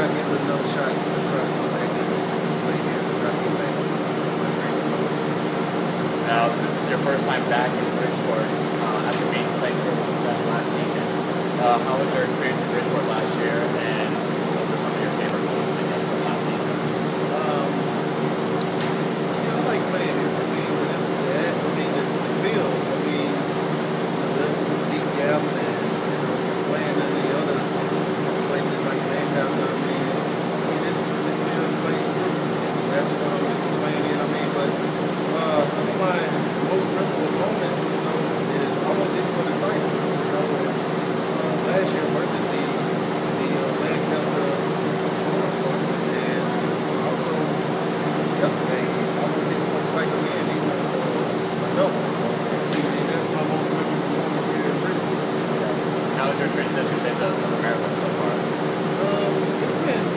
I give it another shot to try to come back and play here to try to get back on my training mode. Now, this is your first time back in Bridgeport after being playing for that last season. How was your experience in Bridgeport last year, and what were some of your favorite moments, I guess, from last season? Yeah, I like playing here. I mean, the field. I mean, there's deep gaps and playing in the other places like Lancaster. I mean, this field plays true. That's what I'm used to playing in. I mean, but some of my most memorable moments, is almost even for the site. Last year versus the Lancaster Cornerstone, and also yesterday, almost even for the site again, even a double. And that's my most memorable moments here in Bridgeport. How has your transition been to South America so far? It's been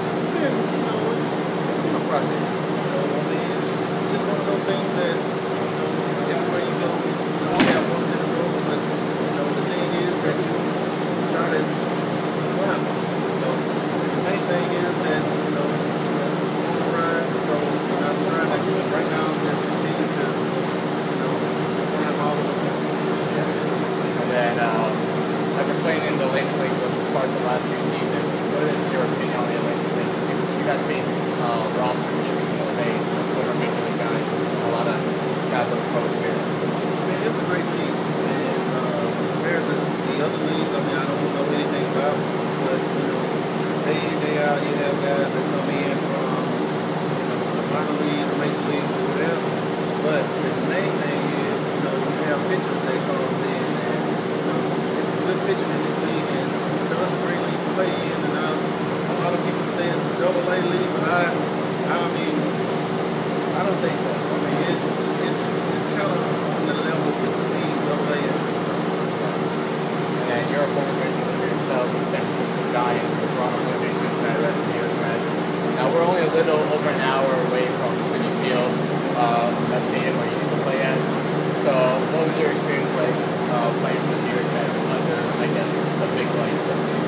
a process. I mean, it's just one of those things that, everywhere you go, you don't have one in a row, but, the thing is that you started climbing. So, the main thing is that, on the rise, so I'm trying to, right now, just continue to, climb all of them. And then, after playing in the Atlantic League for parts of the last 2 seasons, what is your opinion on the Atlantic League? You guys face roster every single day, former Major League guys, a lot of guys with pro experience. I mean, it's a great league, and compared to the other leagues, I mean, I don't know anything about it, but, day in, day out, you have guys that come in from, the minor league, the major league, or whatever, but the main thing is, you have pitchers that come in, and, it's good pitching in this league, and, it's a great league to play in, and a lot of people say it's a double-A league, but I mean, I don't think so. I mean, it's kind of on the level between double-A and triple-A. And you're a former Major Leaguer yourself, the San Francisco Giants, the Toronto Blue Jays, Cincinnati Reds, and New York Mets. Now, we're only a little over an hour away from Citi Field, that stadium where you used to play at. So, what was your experience like playing for the New York Mets under, I guess, the big lights?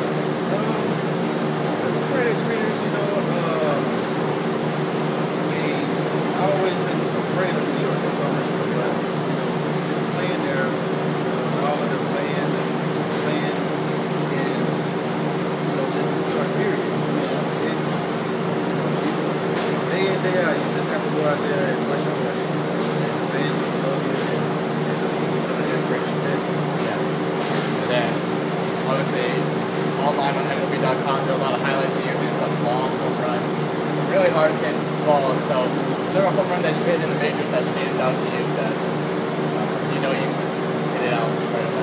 It's a great experience, I mean, I always been afraid of New York for some reason, but, just playing there, all of the fans and playing in, just New York, period. It's, day in, day out, you just have to go out there and push your way. And the fans will love you, and you're going to have great success. And then, obviously, online on MLB.com, there are a lot of highlights of you doing some long home runs. Really hard to hit balls. So, is there a home run that you hit in the majors that stands out to you that you hit it out right away?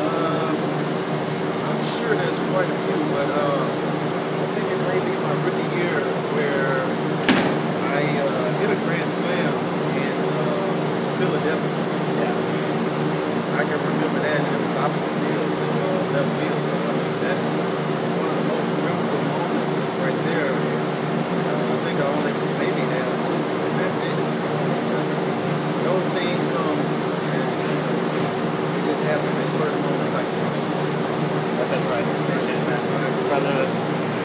I'm sure there's quite a few, but I think it may be my rookie year where I hit a grand slam in Philadelphia. Yeah. I can remember that, and it was opposite field to left field. So I mean, that's one of the most memorable moments right there. I think I only maybe have two, and that's it. So, those things come and it just happen in certain moments like that. That's right. Appreciate it, man. All right. Brother.